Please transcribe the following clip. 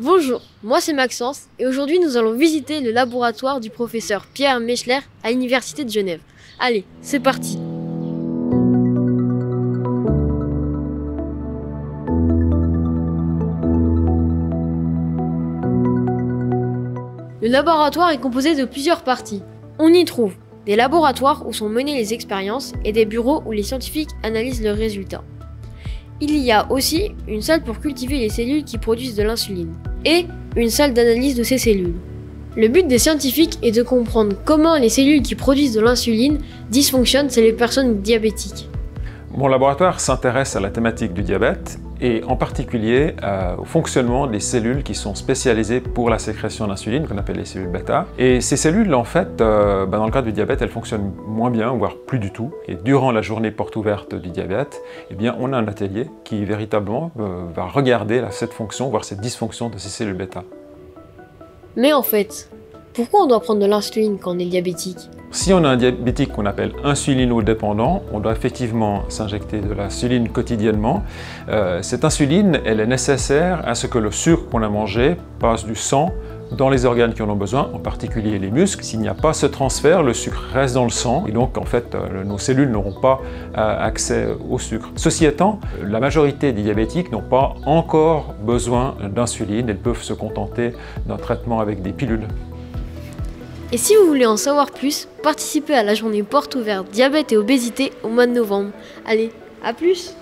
Bonjour, moi c'est Maxence et aujourd'hui nous allons visiter le laboratoire du professeur Pierre Mechler à l'Université de Genève. Allez, c'est parti! Le laboratoire est composé de plusieurs parties. On y trouve des laboratoires où sont menées les expériences et des bureaux où les scientifiques analysent leurs résultats. Il y a aussi une salle pour cultiver les cellules qui produisent de l'insuline et une salle d'analyse de ces cellules. Le but des scientifiques est de comprendre comment les cellules qui produisent de l'insuline dysfonctionnent chez les personnes diabétiques. Mon laboratoire s'intéresse à la thématique du diabète et en particulier au fonctionnement des cellules qui sont spécialisées pour la sécrétion d'insuline, qu'on appelle les cellules bêta. Et ces cellules, en fait, dans le cas du diabète, elles fonctionnent moins bien, voire plus du tout. Et durant la journée porte ouverte du diabète, eh bien, on a un atelier qui véritablement va regarder cette fonction, voire cette dysfonction de ces cellules bêta. Mais en fait, pourquoi on doit prendre de l'insuline quand on est diabétique ? Si on a un diabétique qu'on appelle insulinodépendant, on doit effectivement s'injecter de l'insuline quotidiennement. Cette insuline, elle est nécessaire à ce que le sucre qu'on a mangé passe du sang dans les organes qui en ont besoin, en particulier les muscles. S'il n'y a pas ce transfert, le sucre reste dans le sang et donc en fait nos cellules n'auront pas accès au sucre. Ceci étant, la majorité des diabétiques n'ont pas encore besoin d'insuline, elles peuvent se contenter d'un traitement avec des pilules. Et si vous voulez en savoir plus, participez à la journée porte ouverte diabète et obésité au mois de novembre. Allez, à plus!